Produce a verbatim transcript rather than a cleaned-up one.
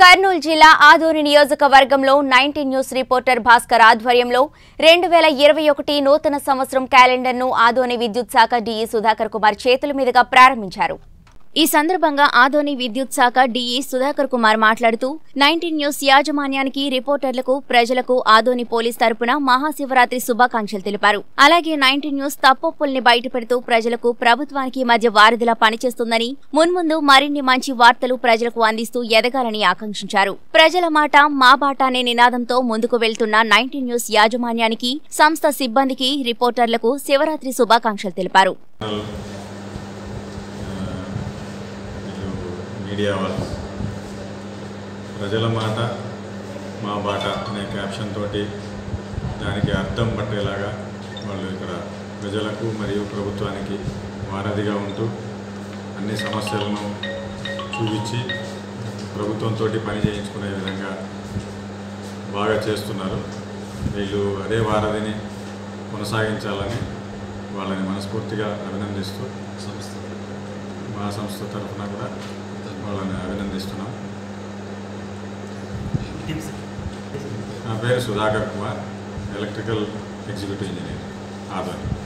కర్నూలు జిల్లా ఆదోని నియోజకవర్గంలో nineteen news reporter Bhaskar ఆధ్వర్యంలో రెండు వేల ఇరవై ఒకటి నూతన సంవత్సరం క్యాలెండర్ను ఆదోని విద్యుత్ శాఖ డీఈ సుధాకర్ కుమార్ చేతుల మీదుగా ప్రారంభించారు. ఈ సందర్భంగా ఆదోని విద్యుత్ శాఖ డీఈ సుధాకర్ కుమార్ మాట్లాడుతూ నైన్టీన్ న్యూస్ యాజమాన్యానికి, రిపోర్టర్లకు, ప్రజలకు ఆదోని పోలీస్ తరపున మహాశివరాత్రి శుభాకాంక్షలు తెలిపారు. అలాగే నైన్టీన్ న్యూస్ తప్పొప్పుల్ని బయటపెడుతూ ప్రజలకు, ప్రభుత్వానికి మధ్య వారధిలా పనిచేస్తుందని, మున్ముందు మరిన్ని మంచి వార్తలు ప్రజలకు అందిస్తూ ఎదగాలని ఆకాంక్షించారు. ప్రజల మాట మా బాట అనే నినాదంతో ముందుకు వెళ్తున్న నైన్టీన్ న్యూస్ యాజమాన్యానికి, సంస్థ సిబ్బందికి, రిపోర్టర్లకు శివరాత్రి శుభాకాంక్షలు తెలిపారు. మీడియా వాళ్ళు ప్రజల మాట మా బాట అనే క్యాప్షన్ తోటి దానికి అర్థం పట్టేలాగా వాళ్ళు ఇక్కడ ప్రజలకు మరియు ప్రభుత్వానికి వారధిగా ఉంటూ అన్ని సమస్యలను చూపించి ప్రభుత్వంతో పని చేయించుకునే విధంగా బాగా చేస్తున్నారు. వీళ్ళు అదే వారధిని కొనసాగించాలని వాళ్ళని మనస్ఫూర్తిగా అభినందిస్తూ సంస్థ మా సంస్థ తరఫున కూడా వాళ్ళని అభినందిస్తున్నాం. నా పేరు Sudhakar Kumar, electrical executive engineer, Adoni.